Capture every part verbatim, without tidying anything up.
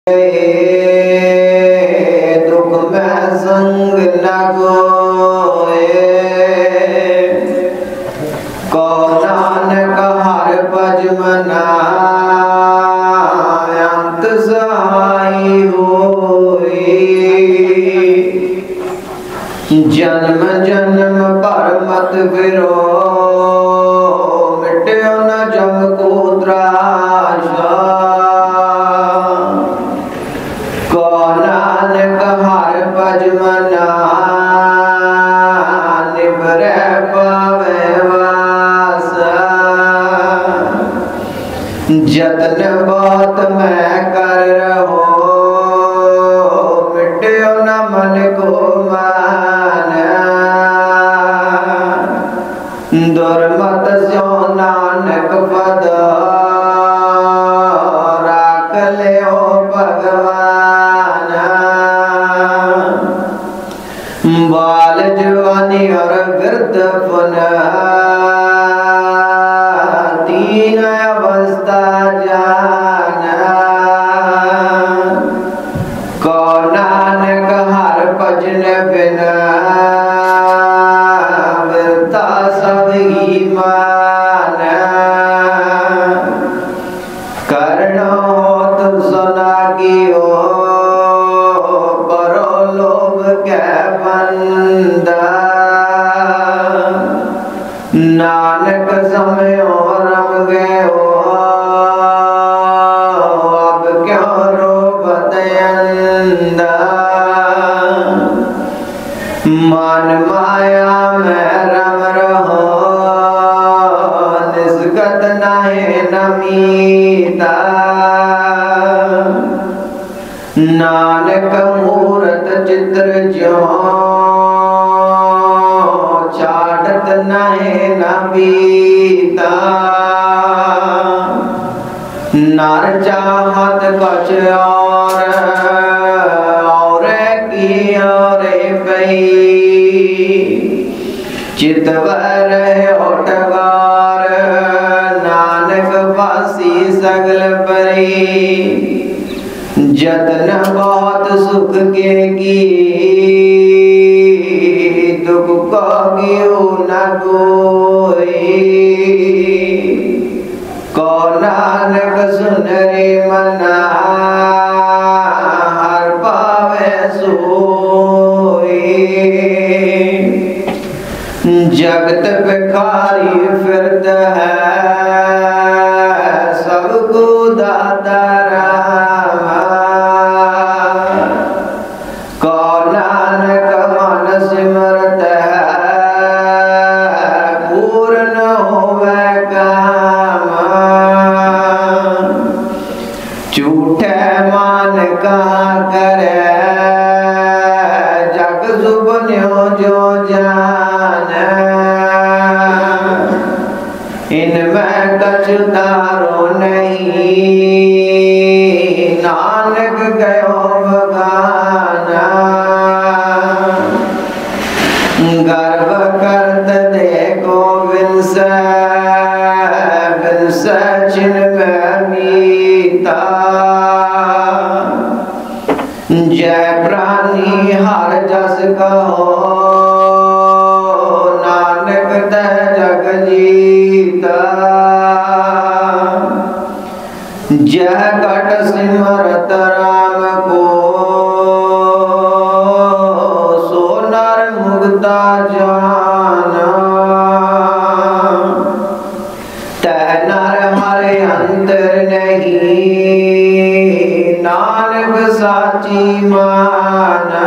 दुख में संग न कोए, को नानक हर भज मना अंत सहाई होई। जन्म जन्म पर मत फिरो, मिट्यो न जम को त्रासा। को नानक हर भज मना निभरे पावे वासा। जतन बहुत मैं कर रहो, मिट्यो न मन को माना। दुर्मत स्यो नानक पद राख लियो भगवान। बाल जवानी और वृद्धपन तीन अवस्था जाना। को नानक हर भजन बिना वृथा सब ही माना। करणो तुम सुना कियो, परो लोभ के बंदा। नानक समय रम गयो, अब क्यों रोबत अंधा। मन माया में रम रहो, निस्गत नाहे नमीता। नानक मूरत चित्र ज्यों, चाटत नाहे न पीता। नर चाहत कछ और, और की और पई। चितवर ओटगार, नानक वासी सगल परी। जतन बहुत सुख के की, दुख को गियो न कोई। को नानक सुन रे मना, हर पावे सोई। जगत भिखारी फिरत है, सबको दाता राम। को नानक मन सिमरत है, पूर्ण होवे काम। झूठे मान कहाँ करे, जग सुबन्यो जो जान। इनमें कछ तारो नहीं, नानक गयो बगाना। गर्व करत देखो विंस, विंस छिन्ह मीता। जय प्राणी हर जस कहो, नानक ते जग जीता। जय घट सिमरत राम को, सो नर मुक्ता जाना। तै नर हरे अंतर नहीं, नानक साची माना।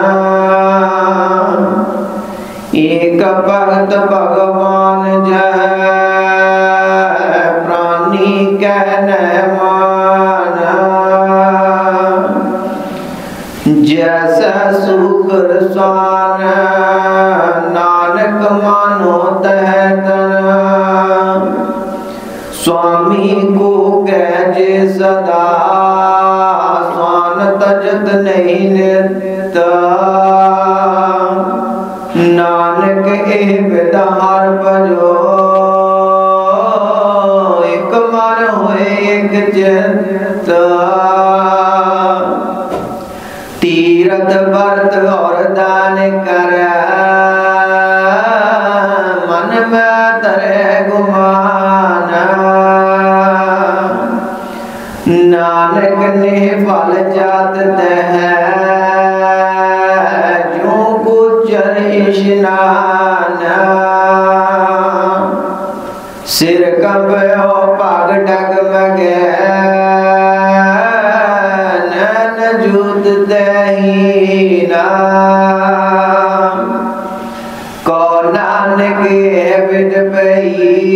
एक भगत भगवान जय, प्राणी कहने माना। जैसा शुक्र स्वान, नानक मानो तह तन। स्वामी को कहजे सदा, स्वान तजत नहीं नित्य। नानक ए विदार भजो, एक मन होए एक चित्त। तीरथ व्रत और दान कर मन में तरे गुमान नानक ने फल जात तह जो गुजर स्नान सिर कंबयो पग डगमगे नैन जूत दहीना को नानक विद पई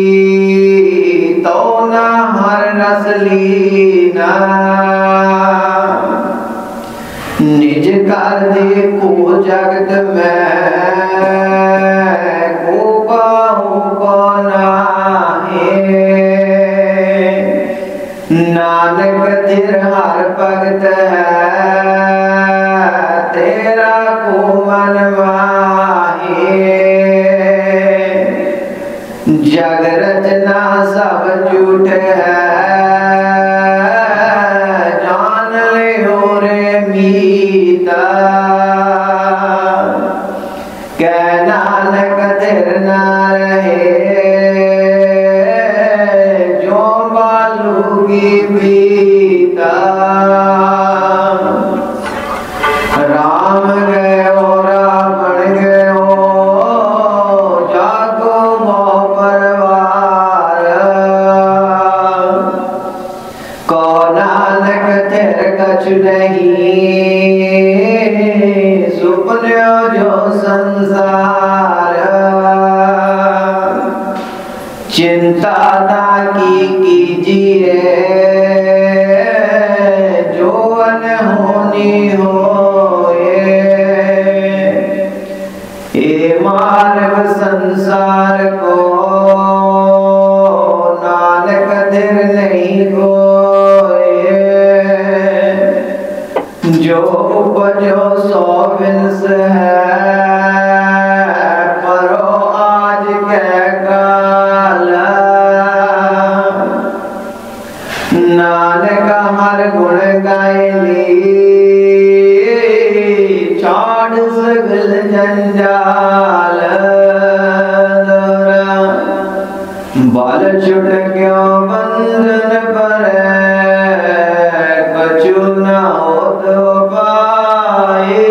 तो ना हर रसलीना निज कर दे को जगत में को पाहु को नाहे नानक तिर हर भगत है तेरा को मन माहे जग रचना सब झूठ है जान ले रे मीता कै नानक तिर न रहे जो बालूगी बीता राम गयो रावण गयो जागो मोह परवार को नानक तिर कछु नहीं सुपन्यो जो संसार चिंता ताकी कीजिए जो अनहोनी होए ये मार्ग संसार को नानक तिर नहीं कोए जो उपजो सो विंस है परो आज के काल नानक हर गुण गायली छाड़ सगल जंजाल बाल छुट क्यों बंधन पर कछु न हो तो पाए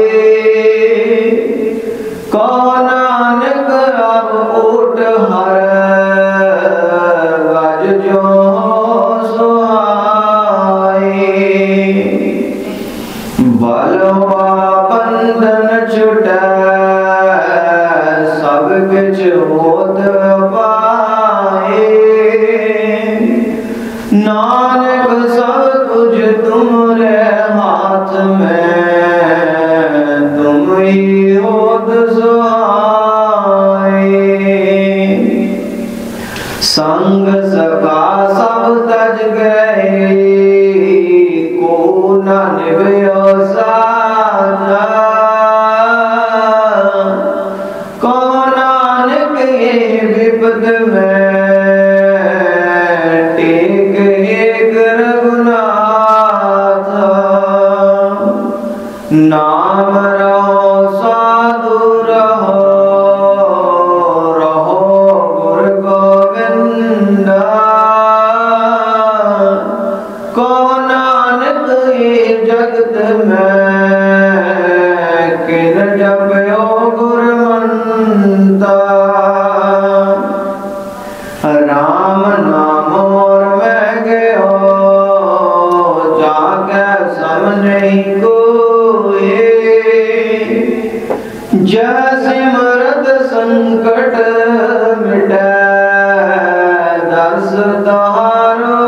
को नानक अब उठ हर गज जो बलवा बंधन छुट सब कुछ होत पाए नानक सब कुछ तुम्हारे हाथ में तुम ही होत सहाय संग सखा सब तज गए को न निभयो साथा को नानक ये विपद में टेक एक रघुनाथ नाम रहो साधु रहो रहो गुरु गोविंदा को नानक ये जगत में किन जपयो गुरमंता राम नाम और मैं गयो जाके सम नहीं कोई जैसे मरद संकट मिटे दर्श तारो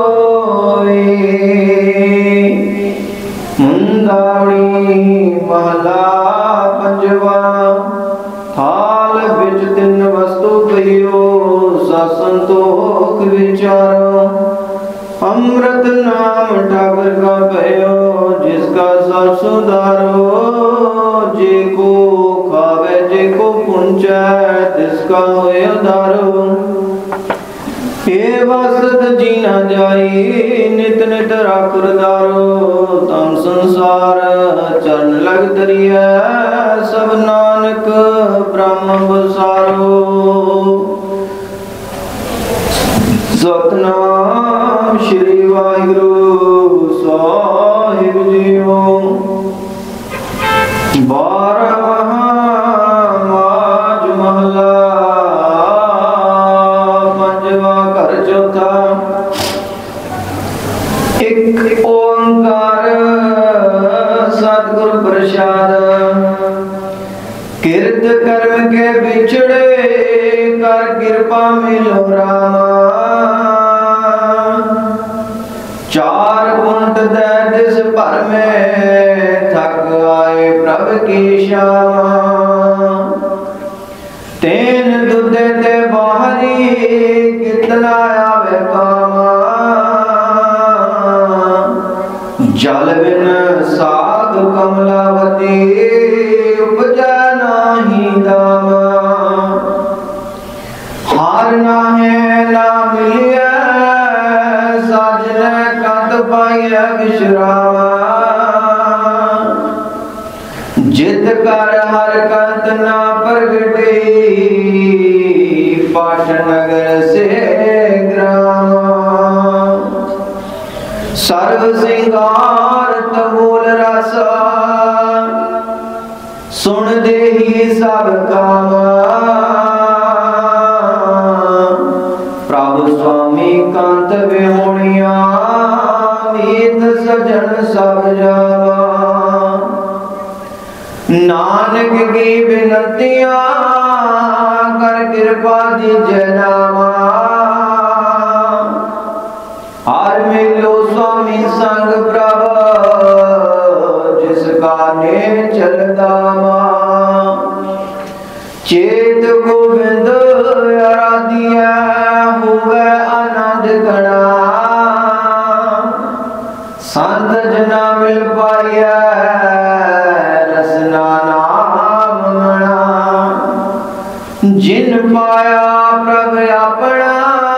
मुंदावणी महला पंजवा थाल बिच दिन वस्तु कहियो ससंतोख विचारो अमृत नाम ठाकुर का भयो जिसका सब सुधारो जे को खावे जे को पुंचे तिसका होय उधारो ये वसत जीना जाई नित नित राखुर दारो तम संसार चरण जग तरिया सब नानक ब्रह्म बसारो। सतनाम श्री वाहिगुरु साहिब जीओ। बारहवां माज महला पंजवा घर चौथा। एक ओंकार सतगुर प्रसाद। किरत कर्म के बिछड़े कर कृपा मिलो रामा। चार कुंट दैस भर में थक आए प्रभु की श्यामा। तेन दुधे ते बाहरी कितना आवे कामा। जल बिन साग कमलावती उपजा नाही दामा। हार ना है ना मिलिया साजन कंत पाइया विश्रामा। जिद कर हर कंत ना प्रगटे पाटनगर से ग्रामा। सर्व सिंगार तबोल रसा सुन दे ही सब कामा। प्रभु स्वामी कांत विहोणिया मीत सजन सब जावा। नानक की विनतियां कर कृपा दीजे नामा। हर मिलो स्वामी संग प्रभु जिसका ने चलदामा। चेत गोविंद आराधिया हुए आनंद गणा। संत जना मिल पाइया रसना नाम मना। जिन पाया प्रभु अपना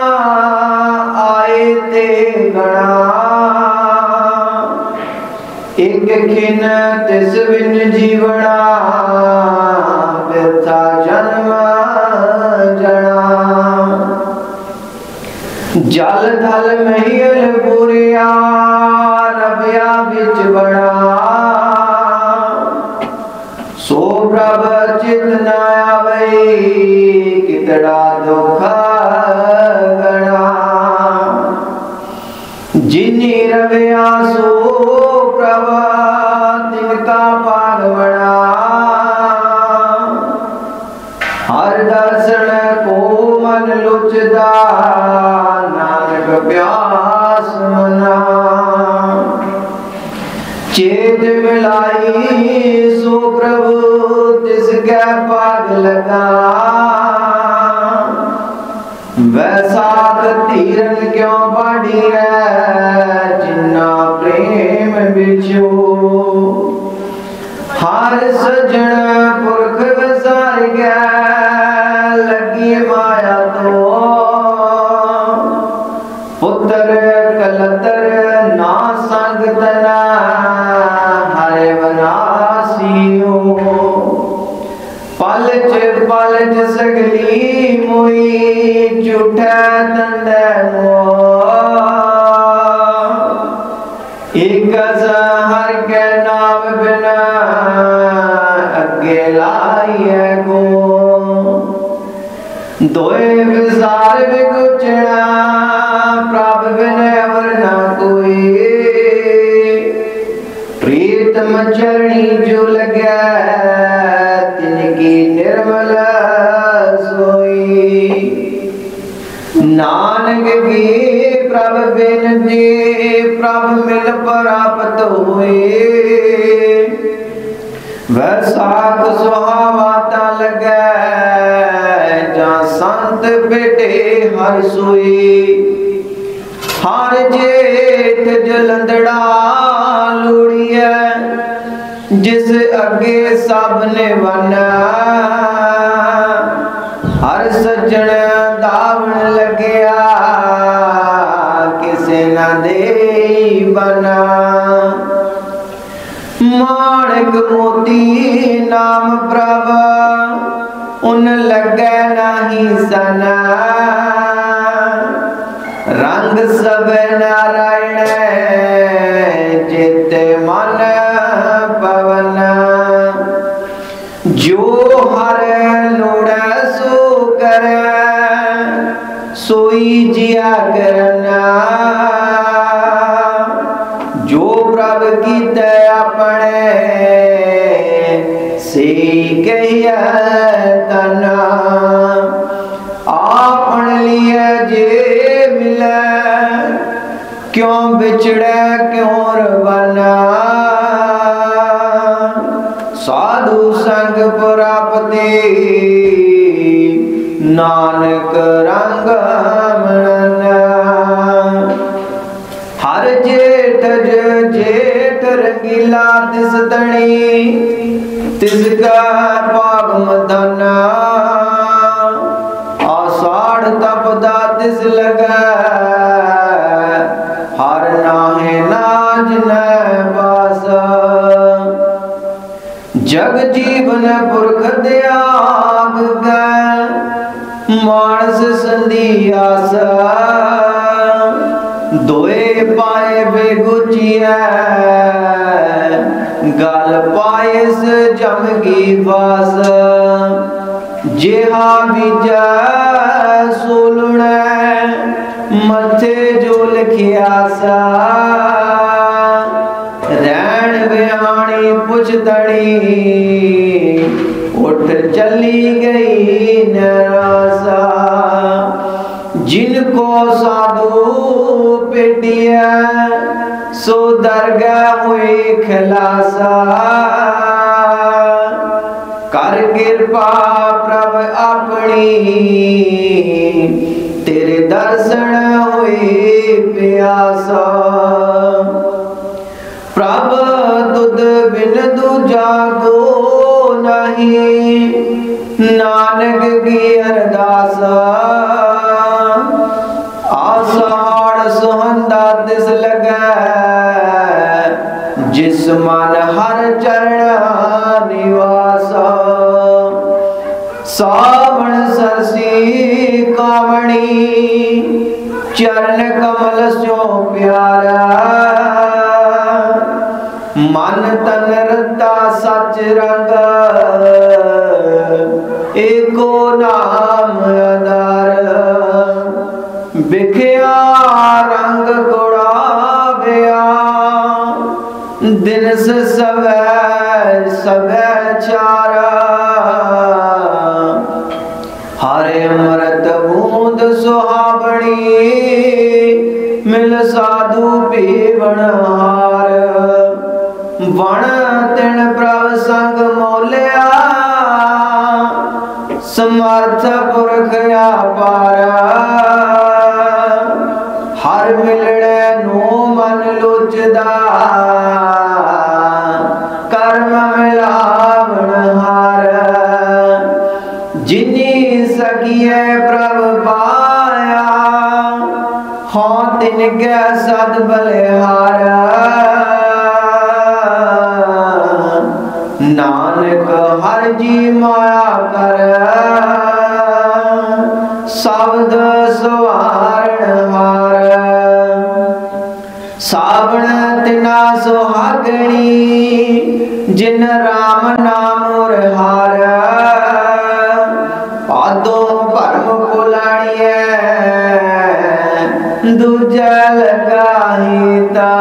आए ते गणा। एक खिन तिस बिन जीवना व्यथा जन्म जना। जल थल महिल बुरिया रबिया बिच बड़ा। सो प्रभ चित न आवे कितड़ा दुख गणा। जिनी रविया सो प्रभ तिनका पाग बड़ा। हर दर्शन को मन लुचदा नानक प्यास मना। चेत मिलाई सो प्रभु तिसके पाग लगा। वैसाख तीरन क्यों बाढ़ी है जिन्ना प्रेम बिछो। हर सजन पुरख विसार गया लगी माया तो। पुत्र कलतर ना संग तना हरे बनासियो। पलच पलच सगली मोई झूठा तंडे मो। एक हर के नाम बिना अगे लाइए गो। दोए विसार बिगुचना प्रभ बिन अवर ना कोई। प्रीतम चरणी जो लगे तिनकी निर्मल सोई। नानक की प्रभ बिनती प्रभ मिल प्राप्त हुए। वैसाख सुहावता लगे जा संत बेटे हर सोई। हर जेठ जलंधड़ा लोड़िया जिस अगे सब ने वना। हर सज्जन दावण लग्या किसे न दे बना। माणक मोती नाम प्रभ उन लगे नाही सन रंग सब नारायण जित मन पवन जो हर लोड़ सो कर सोई जिया करना जो प्रभ की दया पड़े से कहिया तना आपन लिए जे मिले क्यों बिछड़े क्यों रवाना साधु संग प्राप्ति नानक रंग मनना हर जेठ जेठ रंगीला तिस तणी तिसका पाग मदना आषाढ़ तपदा तिस लगा हर नाहे नाज न बास जग जीवन पुरख त्याग गए मानस संधियास दोए पाए बेगुचिया गल पायस जमगी वास जेहा बीजा सोलुण मथे जो लिखियासा रैन व्याणी पुछतड़ी उठ चली गई नरासा जिनको साधु पेटिया सो दरगाह हुई खलासा कर कृपा प्रभ अपनी तेरे दर्शन हुई प्यासा प्रभ तुद बिन दूजा को नहीं नानक की अरदास आषाढ़ सुहंदा तिस लगा जिस मन हर चरण निवास सावण सरसी कामणी चरण कमल सो प्यारा मन तन रता सच रंग एको नाम आधार बिखया रंग गुड़ाव्या दिन से सवै सवै चारा हरे अमृत बूंद सुहावनी मिल साधु पीवण हार वण तिन प्रभ संग मोलिया समर्थ पुरख अपारा हर मिलने नो मन लुचदा कर्म मिलावण हार जिनी सकिए प्रभ पाया हो तिनके सद बलिहारा नानक हर जी माया कर शब्द सवारण हार सावण तिना सुहागणी जिन राम नाम हार पादों परम पुलाणिए दूजा लगाहीता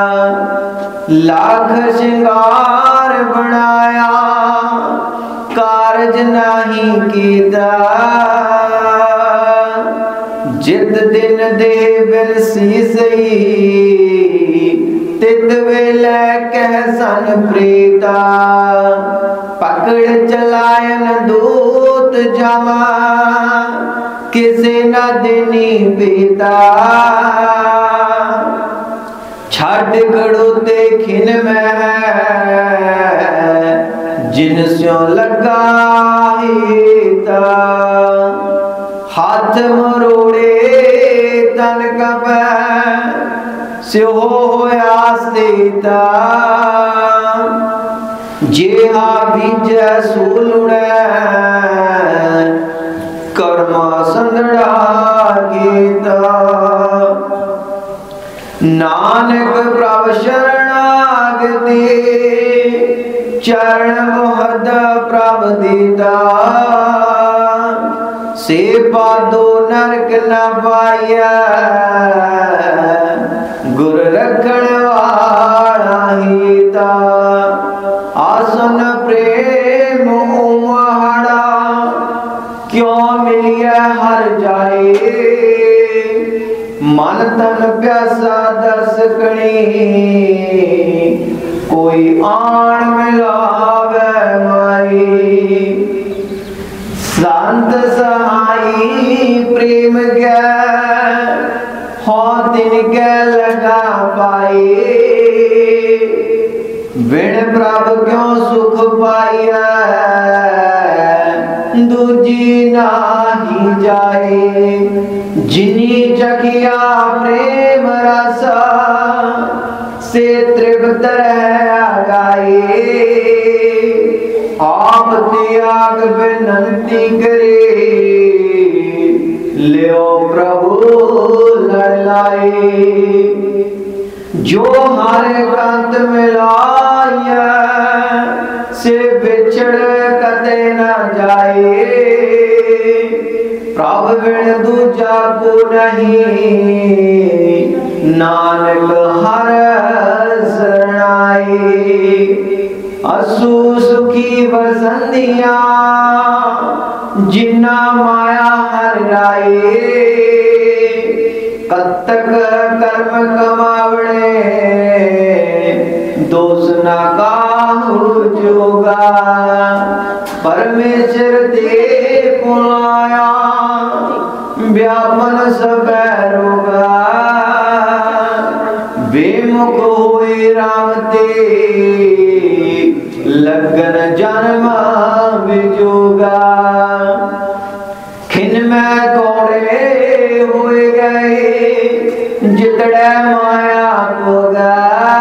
लाख श्रृंगार बनाया कारज नहीं कीता जित दिन दे बिलसी सही तित वेले कह सन प्रीता पकड़ चलायन दूत जमा किसे न देनी पीता छड़ खड़ोते खिन में जिन स्यों लगा हीता हाथ मरोड़े तन कपै स्यो होया सीता जेहा बीज सूलुड़े कर्म संगड़ा गीता। नानक प्रभ शरणागति चरण मोहद प्रभ दीता। से पादो नरक न पाया गुर रखण वाला हीता। आसन प्रेम उमहड़ा क्यों मिलिया हर जाए। मन तन प्यासा दस कणी कोई आन मिलावे माई। संत सहाई प्रेम के हो तिनके लगा पाए। बिन प्रभ क्यों सुख पाया दूजी नाही जाए। जिनी चखिया प्रेम रसा से तृप्त रह गाए। आप त्याग विनंती करे लियो प्रभु लड़ाए। जो हर कंत मिलाया से बिछड़ कते न जाए। प्रभु बिन दूजा को नहीं नानक हर शरणाए। असु सुखी बसंदिया जिन्ना माया हर राए। कत्तक कर्म कमावणे दोष न काहू जोगा। परमेश्वर ते पुलाया व्यापन सब रोगा। बेमुख होए राम ते लगन जन्म विजोगा। खिन में कोड़े हुए गए जितड़े माया होगा।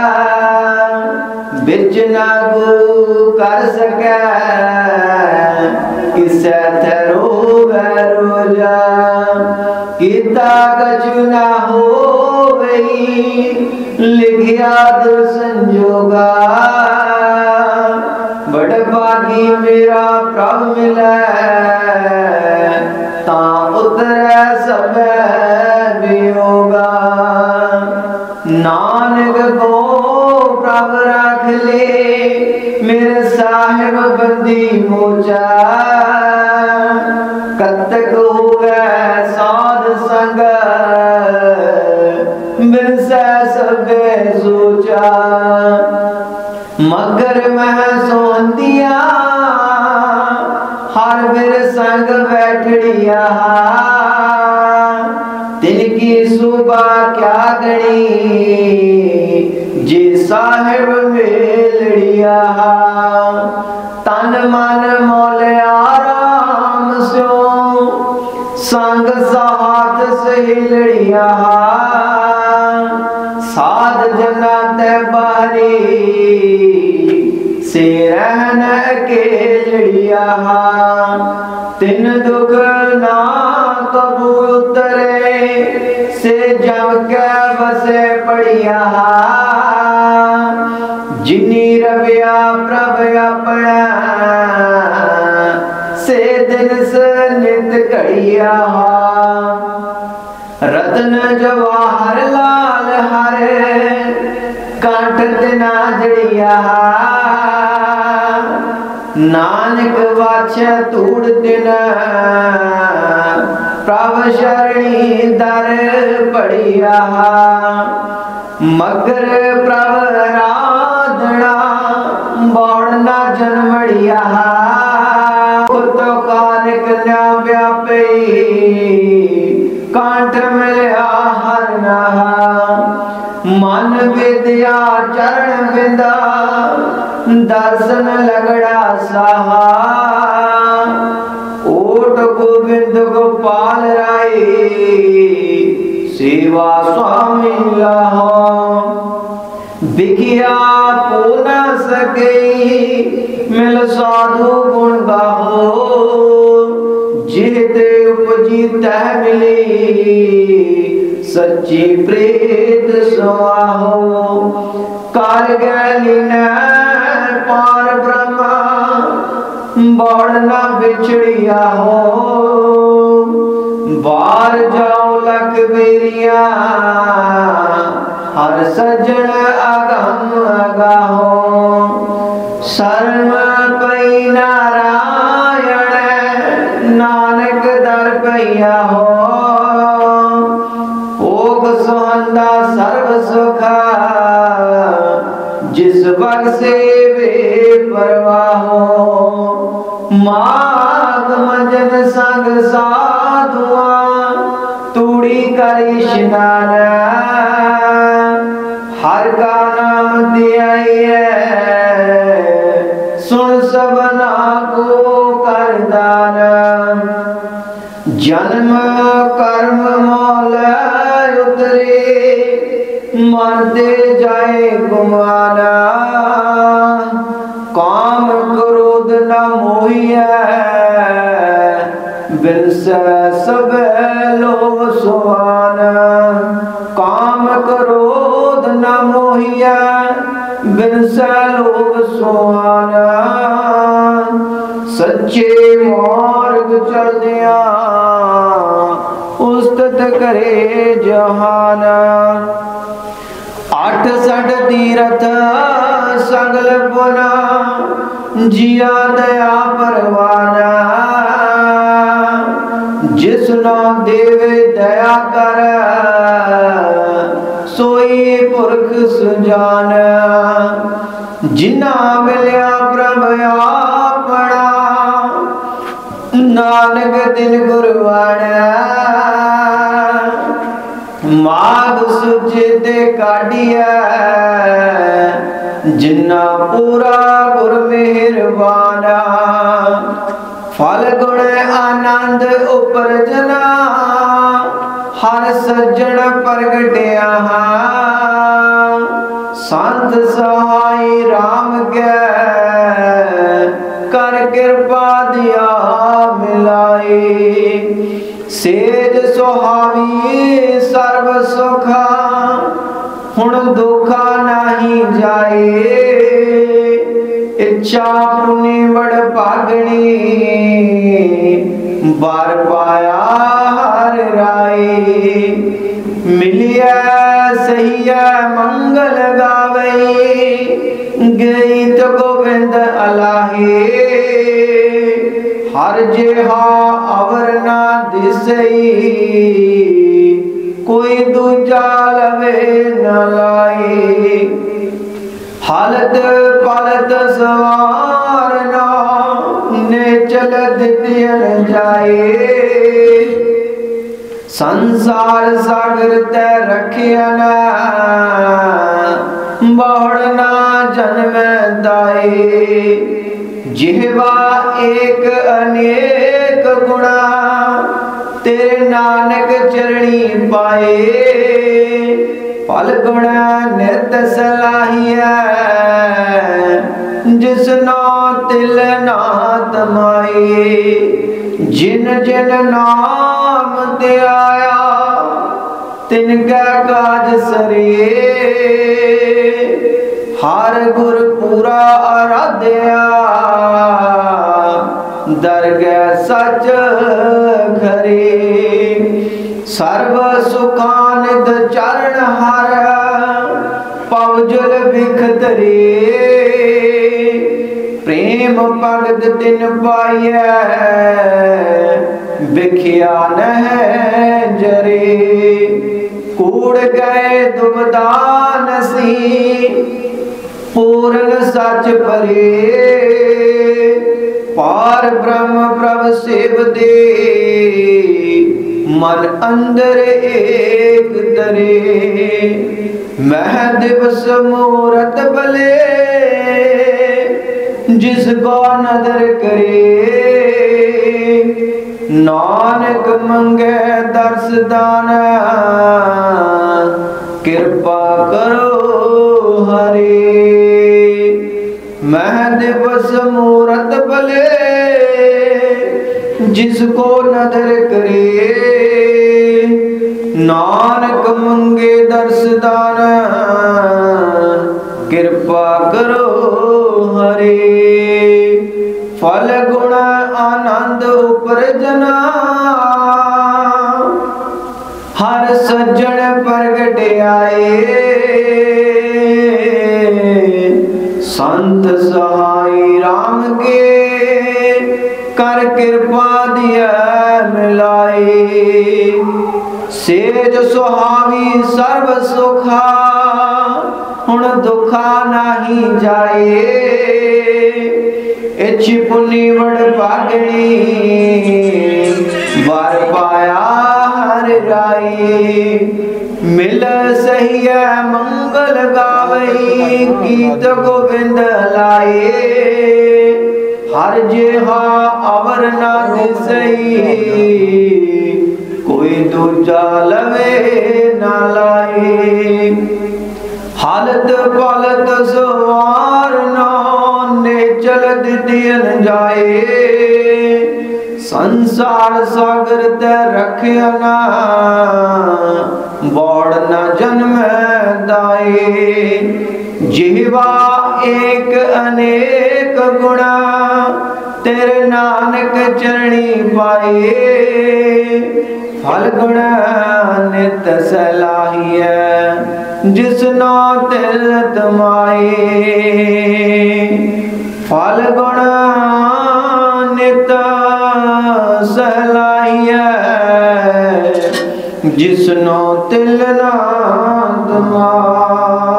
बिच नागू कर सके किसे थरो रोजा। किता कछु ना हो गई लिखिया तो संजोगा। बड़ भागी मेरा प्रभ मिले ता उतरे सब वियोगा। नानक को प्रभ रख ले मेरे साहिब बंदी मोचा। कत्तक हो गए साध संग बिन से सब सोचा। मगर मह सोंदिया हर बिर संग बैठड़िया। तिनकी सुबह क्या गणी जे साहिब मेलड़िया। तन मन मोल आराम सो संग साथ सहेलड़िया। साध जना ते बारी से रहन अकेलड़िया। तिन दुख ना कबू उतरे से जम के बसे पड़िया। जिनी रविया प्रभ अपना से दिन से नित कड़िया। रत्न जवाहर लाल हरे कांठ तिना जड़िया। नानक वाछ तूड़ दिन प्रभ शरणी दर पड़िया। मगर प्रभ राधना बौड़ना जन्मड़िया। तो कानिक न्या व्यापी कांठ मिलया हर नहा। मन विद्या चरण बिंदा दर्शन लगड़ा सहा। ओट गोविंद गोपाल राय सेवा स्वामी लहा। बिखिया को न सके मिल साधु गुण गाहो जिहते उपजी तह मिली सच्ची प्रीत सुआहो कर गैली न पार ब्रह्मा बढ़ न बिछड़िया हो बार जाओ लख बेरिया हर सज्जन अगम अगाहो शर्म पई नारायण नानक दर पैया हो ओग सोहंदा सर्व सुखा जिस बख्शे बेपरवाहो माघ मजन संग साधुआ तूड़ी करी स्नान हर का नाम दिया सुन सबना को कर दान जन्म कर्म मोल उतरे मरते जाए गुमाना काम क्रोध न मोहिया बिनस सब लोग सुहाना काम क्रोध न मोहिया बिनस लोग सुहाना सच्चे मार्ग चलदिया उस्तत करे जहाना आठ सठ तीरथ सगल पुना जिया दया परवाना जिसनो देवे दया कर सोई पुरख सुजान जिना मिलिया प्रभ आपना नानक दिन गुरवाना माघ सुचते काटिया जिन्ना पूरा गुर मेहरबाना फल गुण आनंद उपरजना हर सज्जन प्रगटिया संत सहाय राम के कर कृपा दिया मिलाए सेज सुहावी सर्व सुखा हुण दुखा नहीं जाए इच्छा पुनि बड़ पागणी बार पाया हर राय मिलिया सहिया मंगल गावई गई तो गोविंद अलाहे हर जेहा अवर ना दिसई कोई दूजा लवे न लाए हालत पालत सवार ना ने चल दितियन जाए संसार सागर तै रखिया ना बहुड़ना जन्म दाए जिहवा एक अनेक गुणा तेरे नानक चरणी पाए फल गुणा नित सलाहिया जिसनो तिल ना तमाए जिन जिन नाम ते आया तिनका काज सरे हर गुर पूरा आराध्या दरगह सच खरे सर्व सुखानिद चरण हर पवजल बिखतरे प्रेम भगत तिन पाइय बिखिया नह जरे कूड़ गए दुबदा नसी पूर्ण सच परे पार ब्रह्म प्रभ सेव दे मन अंदर एक तरे मह दिवस मूरत बले जिसको नदर करे नानक मंगे दर्श दान कृपा करो हरे। मह दिवस मूरत भले जिसको नदर करे, नानक मंगे दर्श दान कृपा करो हरे। फल गुण आनंद उपरजना हर सज्जन प्रगट आए। संत सहाय राम के कर कृपा दिया मिलाए। सेज सुहावी सर्व सुखा हुण दुखा नाही जाए। इछ पुनि वड़ पागणी वर पाया हर राई। मिल सही मंगल गावई गीत गोविंद लाए। हर जेहा अवर ना दिसई कोई दूजा लवे ना लाए। हालत पालत सवार ने चलत दियन जाए। संसार सागर ते रखिया ना बौड़ न जन्म दाए। जिहवा एक अनेक गुणा तेरे नानक चरणी पाए। फल गुण नित सलाहिया जिसनो तिल तमाए। फल गुण नित सलाहिया जिसनो तिल ना तमाए।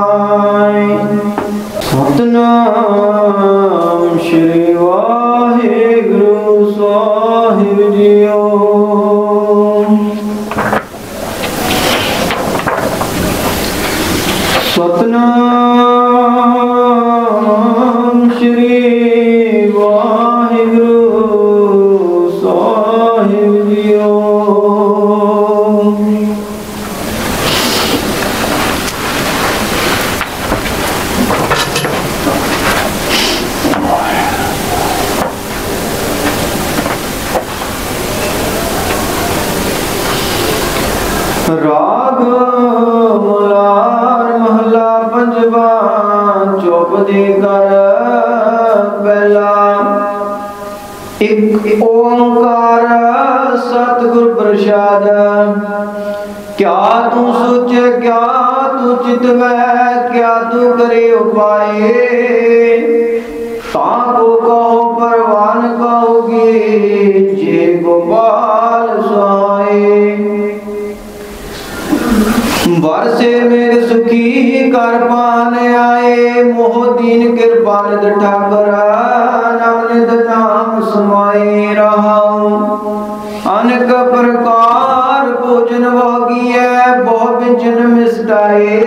सतनाम श्री वाहिगुरु साहिब जीओ। सतनाम श्री वाहिगुरु साहिब जीओ। राग मुलार महला पंजवा चौपदी कर पहला। एक ओंकार सतगुर प्रसाद। क्या तू सोचे क्या तू चितवै क्या तू करे उपाय। ताको कहो परवान कहोगे जे गोपाल सहाय। बरसे मेघ सुखी कर पान आए। मोह दीन कृपाल ठाकर नवनिध नाम समाये रहाऊं। अनेक प्रकार भोजन भोगिए बहु व्यंजन मिष्टाए।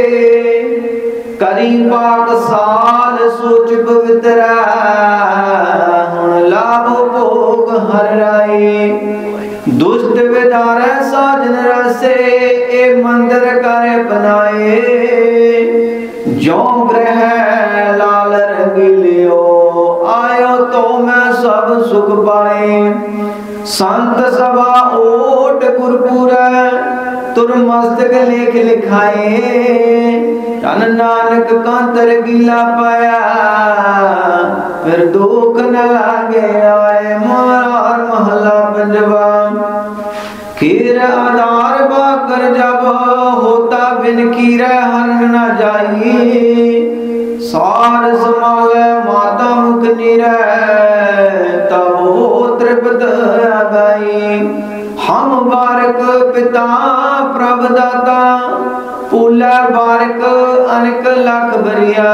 करी पाक साल सोच पवित्र हुण लाभ भोग हर राय। दुष्ट विदार साजन रसे ए मंदिर कर बनाए। जो ग्रह लाल रंगीलियो आयो तो मैं सब सुख पाए। संत सभा ओट गुरपुर तुर मस्तक लेख लिखाए। तन नानक कांतर गिला पाया फिर दुख न लागे आए। मोरार महला पंजवा। खीर आधार बाकर जब होता बिन खीर हर न जाई। सार समाल माता मुख निर तब हो तृप्त गाई। हम बारक पिता प्रभ दाता पूला बारक अनक लख बरिया।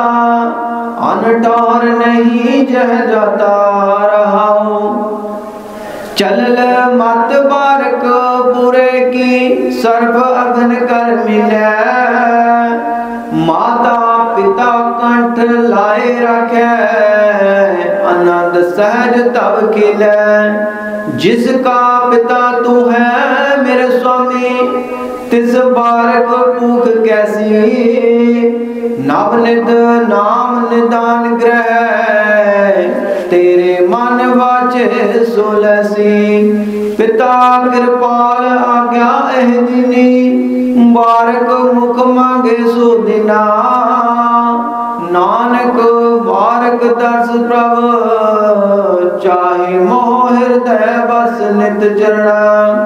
अनटौर नहीं जह जाता रहाऊं। चल मत बारक पूरे की सर्व अगन कर मिले। माता पिता कंठ लाए रखे आनंद सहज तब खिले। जिसका पिता तू है मेरे स्वामी तिस बारक भूख कैसी। नव नित नाम निदान ग्रह तेरे मन वाचे सोलसी पिता कृपाल आज्ञा एह दिनी बारक मुख मांगे सो दिना नानक बारक दस प्रभ चाहे मोह हृदय बस नित चरणा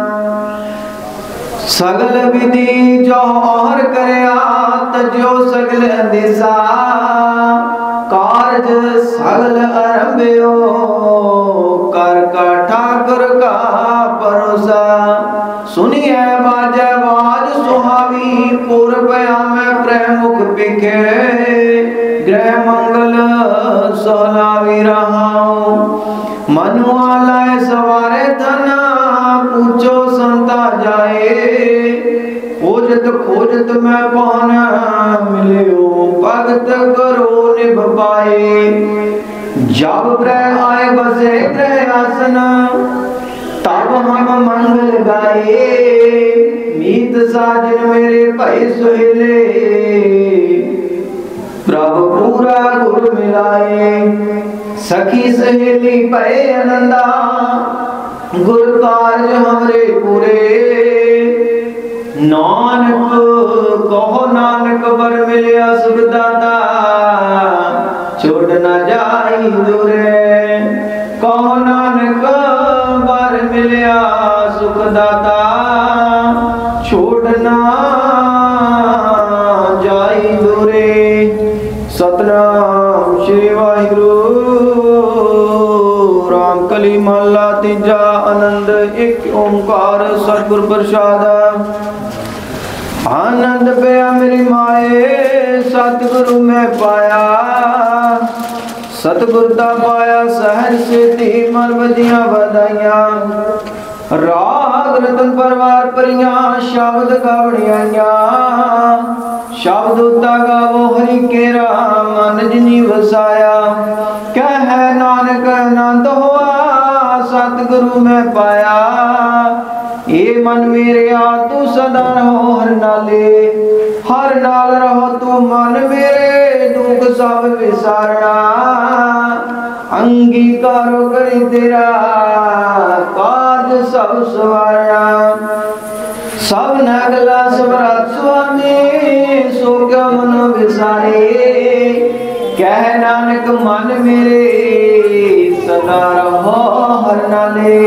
सगल विधि जो और करया तजो सगल दिशा कारज सगल आरंभ्यो कर का ठाकुर का भरोसा सुनिए बाजे बाज सुहावी पूर्व में प्रमुख बिखे ग्रह मंगल सोलावी रहाऊं मनुआ लाए सवारे धना पूछो संता जाए खोजत खोजत मैं पाना मिलियो भगत करो निभ पाए जब ग्रह आए बसे ग्रह आसन तब हम मंगल गाए मीत साजन मेरे भाई सुहेले प्रभु पूरा गुर मिलाए सखी सहेली पए आनंदा गुर कार्य हमरे पूरे नानक कहो नानक बर मिलिया सुख दाता छोड़ न जाई दूरे कहो नानक बर मिलिया सुख दाता छोड़ न जाई दूरे सतनाम श्री वाहिगुरु राम कली महला तीजा आनंद एक ओंकार सतगुर प्रसाद आनंद पया मेरी माए सतगुरु में पाया सतगुर दा पाया सहज सिद्धि मन बदियां बधाइयां राग रतन परवार परियां शब्द गावणियां शब्द उता गावो हरि केरा मन जिनी वसाया कह नानक आनंद होआ सतगुरु में पाया ए मन मेरे आ तू सदा रहो हर नाले हर नाल रहो तू मन मेरे दुख सब विसारना अंगीकारो करी तेरा काज सब सवारना सब नगला समरथ स्वामी सो क्या मन विसारे कह नानक मन मेरे सदा रहो हर नाले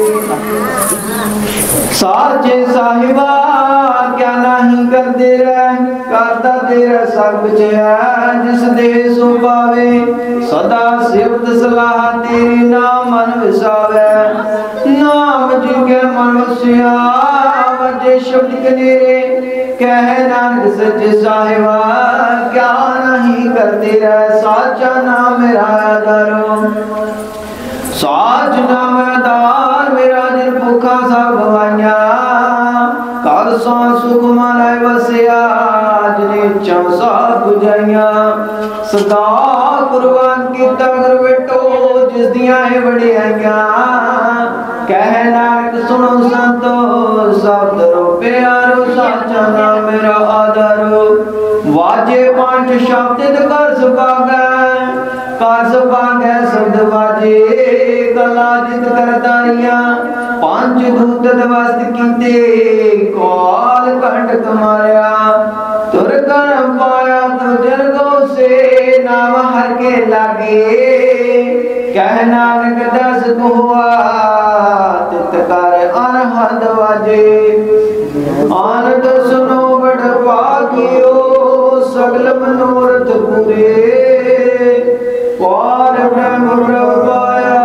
साचे साहिबा क्या नहीं कर दे रह करता तेरा सब कुछ है जिस दे सो पावे सदा सिफत सलाह तेरी नाम मन विसावे नाम जिनके मन वसिया वजे शब्द कनेरे कह नानक सच्चे साहिबा क्या नहीं करते रह साचा नाम मेरा आधारो साच नाम आधार मेरा जिन भूखा सब भवाइया कल सौ सुख मालाय वसिया जिने चौसा बुझाइया सदा कुर्बान कीता गुर बेटो जिस दियां है बड़ियाइया कह नानक सुनो संतो सब दरो प्यारो साचा नाम मेरा आधारो वाजे पांच शब्द कर सुभागा कर सुभागा शब्द वाजे कलाजित करतारिया पांच दूत दवस्त कीते कौल कंटक मारिया तुर कर पाया तो जरगो से नाम हर के लागे कह नानक दस हुआ तितकार अनहद वाजे आनंद सुनो बड़ पागियो सगल मनोरथ पूरे पार ब्रह्म प्रभु पाया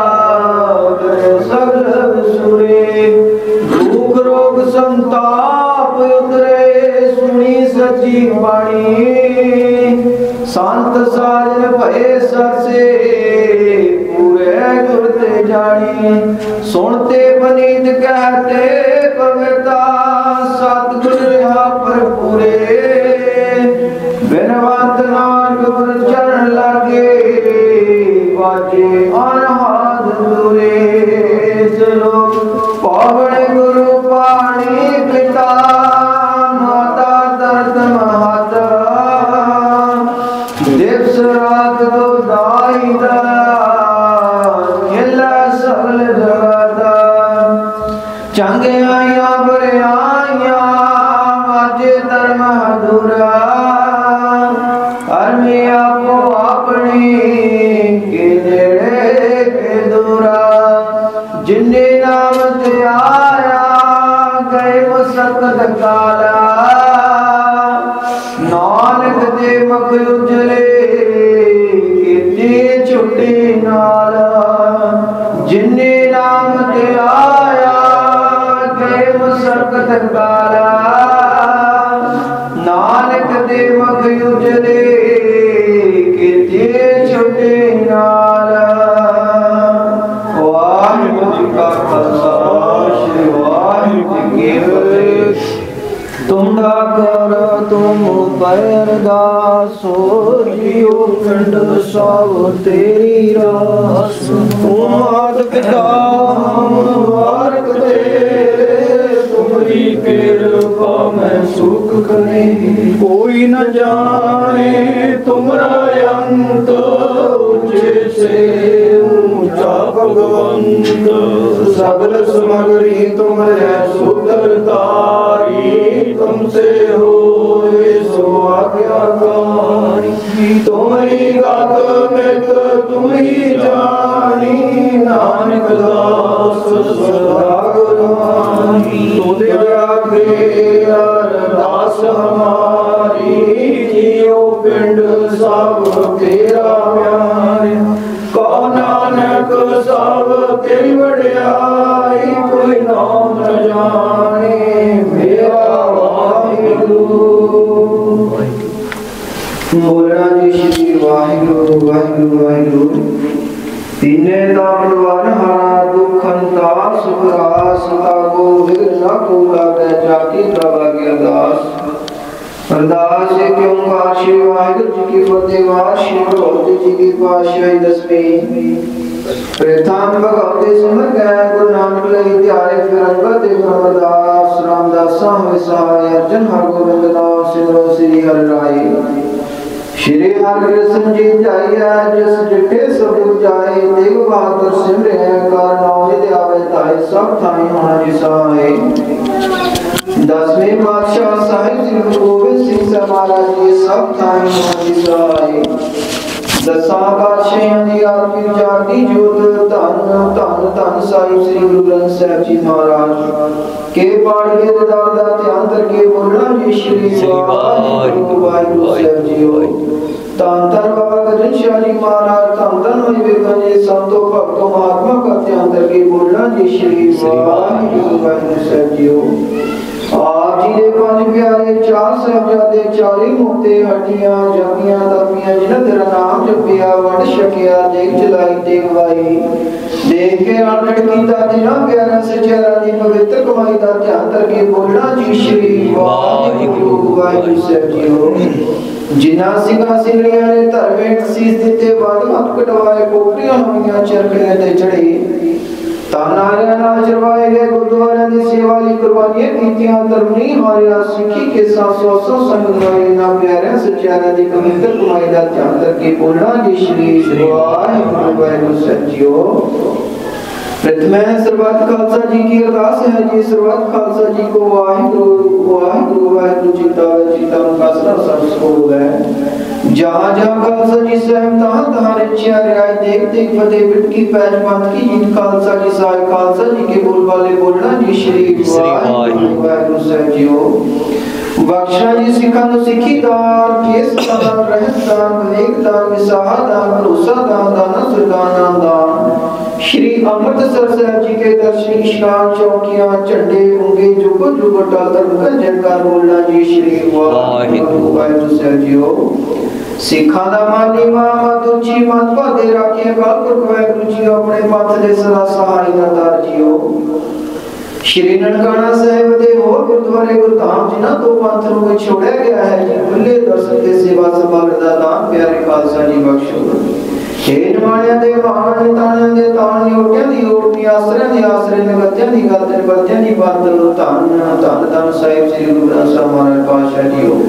सगल विसुरे दुख रोग संताप उतरे सुनी सची बाणी संत साजन भय सरसे पूरे गुरते जानी सुनते पनीत कहते कविता सतगुर रहा पर पूरे बिनवंत नानक गुर चरण लागे बाजे अनहद दूरे चलो पावन गुरु पाणी पिता माता दर्द महता दो दाई दा खेला सगल जगत चंगियां बुराइयां माजे धर्म अधूरा हर में आपो अपनी के नेड़े के दूरा जिन्ने नाम ते आया गए मुसकत काला नानक दे मुख उजले कीती छुट्टी नाल जिन्ने नाम ते आया गए मुसकत काला नानक दे मुख उजले कीती छुट्टी नाल। वाहिगुरू जी का खालसा श्री वाहिगुरू जी की फतेह। तुम कर तुम पैरदास जियो पिंड सब तेरी रास तुम मात पिता हम वारक दे तुम्हारी कृपा में सुख करे कोई न जाने तुम्हारा अंत ऊंचे से ऊंचा भगवंत सगल समग्री तुम्हारे सुधरतारी तुमसे हो सो आज्ञाकारी तुम्हारी गात में तुम ही जानी नानक दास सदा गुरबानी तो दया के अरदास हमारी जियो पिंड सब तेरा प्यार कहो नानक सब तेरी वड्याई कोई नाम न जाने मेरा बोलना जी श्री वाहिगुरू वाहिगुरू वाहिगुरू तीने दाम वन हारा दुख अंता सुख रास ताको विघ्न को लागे जाति प्रभा के अरदास अरदास क्यों का श्री वाहिगुरू जी की फतेह वार श्री भगवती जी की पातशाही दसवीं प्रथम भगवते सिमर गए गुरु नानक लई त्यारे फिर अंगत ब्रह्मदास रामदास होए सहाय अर्जन हर गोविंद नाम सिमरो श्री हरि राय श्री हरिकृष्ण जी जाइए जिस जिठे सब जाए देव बहादुर सिमरे कर नाम निधि आवे ताई सब थाई होना जी सहाय। दसवें पातशाह साहिब श्री गुरु गोविंद सिंह साहब महाराज जी सब थाई होना जी सहाय। दसा पातशाह दी आरती जाती जोत धन धन धन साहिब श्री गुरु ग्रंथ साहिब जी महाराज के पाड़िए दादा दा ध्यान करके बोलना जी श्री वाहिगुरू वाहिगुरू साहिब जी तान तान बाबा गजन शाह जी महाराज तान तान विवेकानंद जी संतो भक्तों महात्मा का ध्यान करके बोलना जी श्री वाहिगुरू वाहिगुरू साहिब जी। आप जी दे पांच प्यारे चार साहबजादे चाली मुक्ते हटियां जपियां तपियां जिन्हां तेरा नाम जपिया वंड छकिया देख चलाई देखवाई देख के आनंद कीता जिन्हां प्यारा से चेहरा दी पवित्र कमाई दा ध्यान करके बोलना जी श्री वाहिगुरू वाहिगुरू साहिब जी। जिन्हां सिंघां सिंघड़ियां ने धरवे सीस दिते बाद हथ कटवाए कोपरियां होईयां चरखड़ियां ते चढ़े तानारिया ना चरवाए गए गुरुद्वारे दी सेवा ली कुर्बानियां कीतियां तरमनी हारिया सिੱਖੀ के साथ सौ सौ संगत वाले ना प्यारे सच्चाई दी पवित्र कमाई दा ध्यान करके बोलना जी श्री वाहिगुरू वाहिगुरू साहिब जी। प्रथम सर्वत खालसा जी की अरदास है जी सर्वत खालसा जी को वाहिगुरू वाहिगुरू वाहिगुरू जी ता जीता उनका सब सब है जहां जहां खालसा जी स्वयं तहां तहां रचिया रियाई देख देख फतेह बिटकी पैज पंथ की जिन खालसा जी साहिब खालसा जी के बोल वाले बोलना जी श्री वाहिगुरू वाहिगुरू साहिब जी। बख्शा जी सिखा नु सिखी दान केस दान रहत दान विवेक दान विसाहा दान भरोसा दान दाना सुरदान दान श्री अमृतसर साहिब जी के दर्शन इश्कान चौकियां झंडे होंगे जुग जुग टल का जयकार बोलना जी श्री वाहिगुरू वाहिगुरू साहिब जी। सिखा दा मानी मामा तुची मत पादे रखे बाल पुरख वाहिगुरू जी अपने पंथ दे सदा सहाय करदार जीओ। श्री ननकाना साहिब के होर गुरुद्वारे गुरधाम जिन्हां तो पंथ नूं विछोड़िया गया है जी खुले दर्शन ते सेवा संभाल दा दान प्यारे खालसा जी बख्शो। हे निमाणियां दे महान ताणियां दे ताण योटियां दी योटी आसरे दे आसरे नगत्यां दी गत नगत्यां दी बात धन धन धन साहिब श्री गुरु ग्रंथ साहिब महाराज पातशाह जी हो।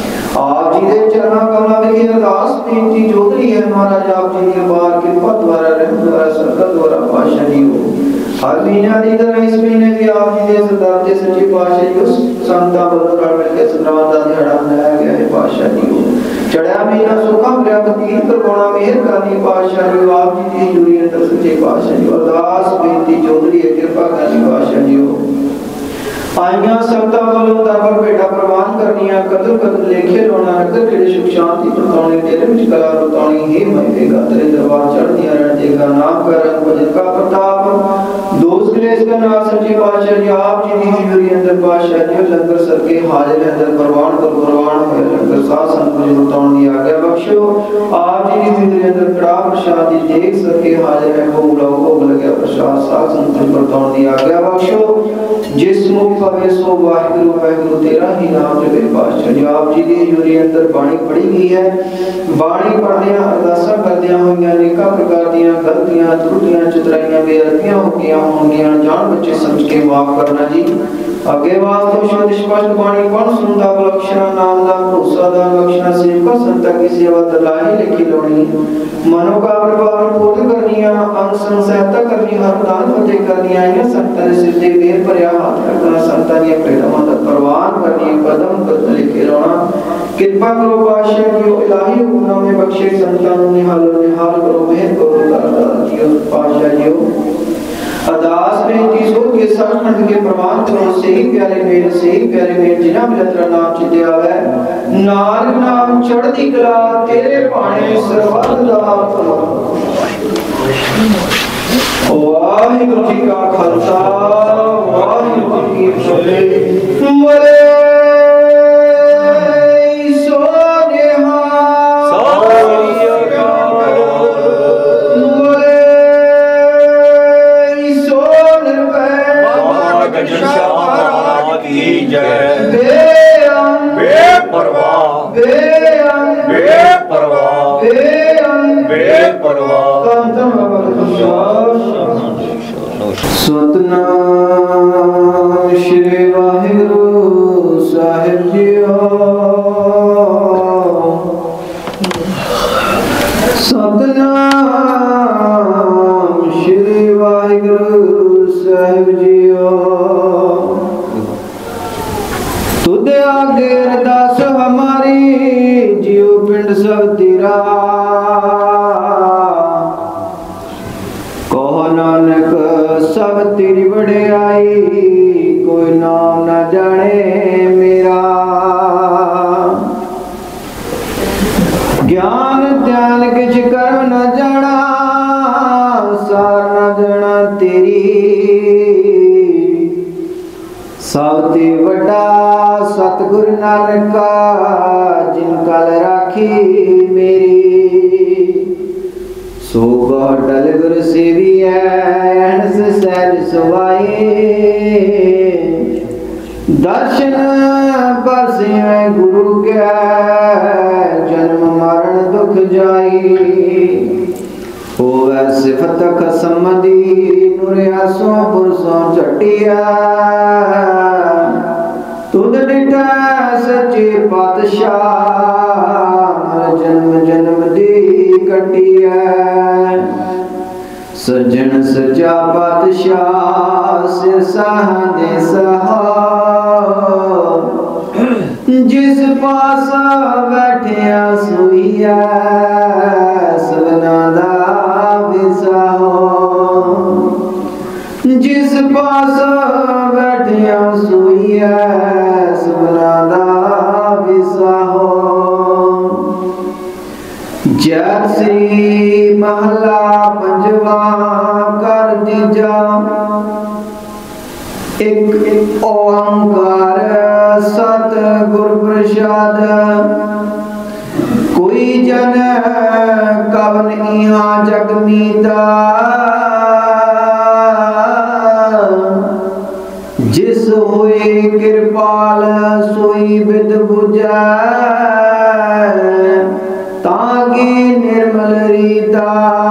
आप जी दे चरणों कमलों में अरदास बेनती जोदरी है महाराज आप जी की बार कृपा द्वारा रहम द्वारा सरकार द्वारा पातशाह जी हो। हर महीने की तरह इस महीने भी आप जी के सरदार जी सच्चे पातशाह जी उस संता बदल मिलकर संग्राम का दिहाड़ा मनाया गया है पातशाह जी हो। चढ़िया महीना सुखा भरिया बतीत करवाना मेहर करनी पातशाह जी आप जी की हजूरी अंदर सच्चे पातशाह जी अरदास बेनती जोदरी है कृपा करनी पातशाह जी हो। आईया संगतां वालों दरबार भेटा प्रवान करनिया कदर कदर लेखे रोना नगर जेड़े सुख शांति प्रताउणी तेरे विच कला प्रताउणी हे मैं बेगा तेरे दरबार चढ़दियां रहन देगा नाम कर रंग भजन का प्रताप दोष क्लेश का नाश सच्चे पातशाह जी आप जी की हजूरी अंदर पातशाह जी लंगर सदके हाजिर अंदर प्रवान कर प्रवान होए लंगर साथ संत प्रताउण दी आज्ञा बख्शो। आप जी की हजूरी अंदर कड़ा प्रसाद दी देख सके हाजिर है भोग लाओ भोग लगे प्रसाद साथ संत प्रताउण दी आज्ञा बख्शो। जिस मुख पवे सो वाहिगुरु वाहिगुरु तेरा ही नाम जपे पातशाह जी आप जी दी हजूरी अंदर बाणी पढ़ी गई है। बाणी पढ़दियां अरदासां करदियां होईयां अनेकां प्रकार दीयां गलतियां त्रुटियां चतराइयां बेअदबियां हो गईयां होंगियां जान बच्चे समझ के माफ करना जी। अगे वास्तव शुद्ध स्पष्ट बाणी पढ़ सुनदा लक्षणा नाम दा भरोसा दा लक्षणा सेवका संता की सेवा दलाही लिखी लोणी मनो का प्रभाव पूर्ण करनिया अंग संसहता करनी हर दान फतेह करनी आईया संता दे सिर ते मेहर भरिया हाथ रखना संता दी प्रेरणा दा परवान करनी कदम कदम लिखे रोना कृपा करो पातशाह जी इलाही हुक्म में बख्शे संतां नूं निहालो निहाल करो मेहर करो दाता जी पातशाह जी अरदास बेनती सो के सचखंड के प्रमाण करो सही प्यारे मेरे सही प्यारे मेरे जिना मिला तेरा नाम चिते आवे नानक नाम चढ़दी कला तेरे भाणे सरबत दा भला। वाहिगुरु जी का खालसा वाहिगुरु जी की फतेह। मरे सतनाम श्री वाहिगुरु साहिब जीओ सतनाम श्री वाहिगुरु साहिब जीओ। तुद आगे अरदास हमारी जीव पिंड सब तेरा नानक सब तेरी बड़ाई कोई नाम न जाने मेरा। ज्ञान ध्यान किछ कर्म न जाना सार न जाना तेरी सब ते वड्डा सतगुरु नानका जिन कल राखी मेरी। सो डल गुरु सेवी है सहज सुवाई दर्शन बसे गुरु के जन्म मरण दुख जाई होवे सिफत खसमदी नुरियासों पुरसों चटिया तुद डिठा सच्चे पातशाह जन्म जन्म दी कटिया सज्जन सजा पातशाह सिर साह दे सहा जिस पास बैठिया सुइया सलना दा विसाहो जिस पास बैठिया सुइया सलना दा विसाहो। जय श्री महला पंजवा कर दीजा एक ओंकार सत गुर प्रसाद कोई जन कवन इहाँ जग मीता फिरदा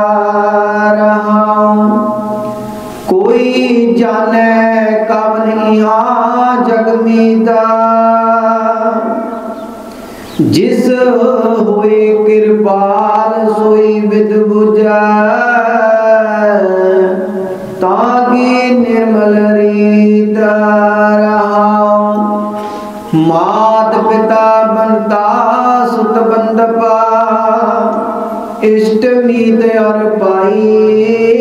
रहा। कोई जाने कब नहीं हाँ जग मीदा, जिस होए कृपाल सोई विद बुझा, ताकि निर्मल रीत रहा। मात पिता बनता सुत बंदपा, इष्ट मीत और पाई।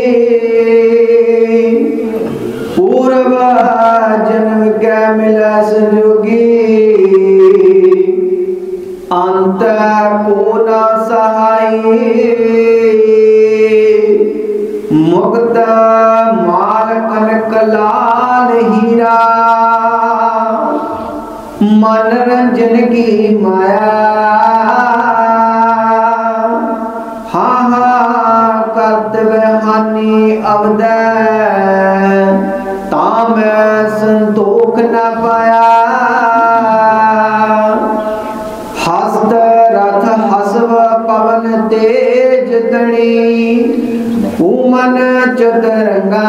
पूर्व जन्म के मिला संजोगी, अंत को न सहाय। मुक्त माल कनक लाल हीरा, मनोरंजन की माया। हाँ हाँ कर्तव्य हानि अवद, ताम संतोख न पाया। हस्त रथ हसव पवन तेज तणी, उमन चतरंगा।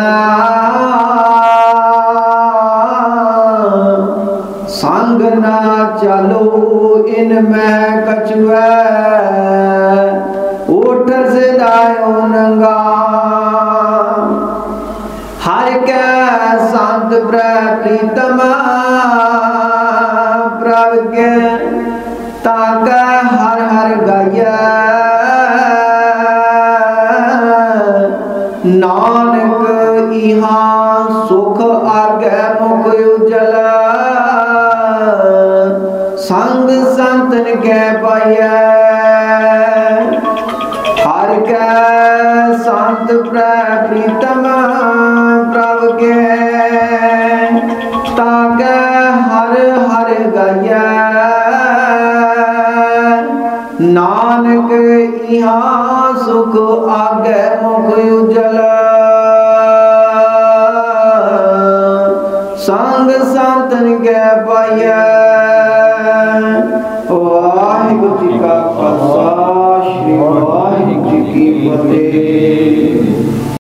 संग ना चलो इनमें कछुआ, उठ से दायो नंगा। हर के संत प्रीतम प्रभ के, ताक हर हर गाया। नानक इहाँ सुख आगे मुख उजला, संग संतन के पाया। हर के संत प्रीतम प्रभ के, ताक हर हर गाया। नानक यहाँ सुख आगे मुख उजला, संग संतन के पाया। वाहिगुरु जी का खालसा, श्री वाहिगुरु जी की फतेह।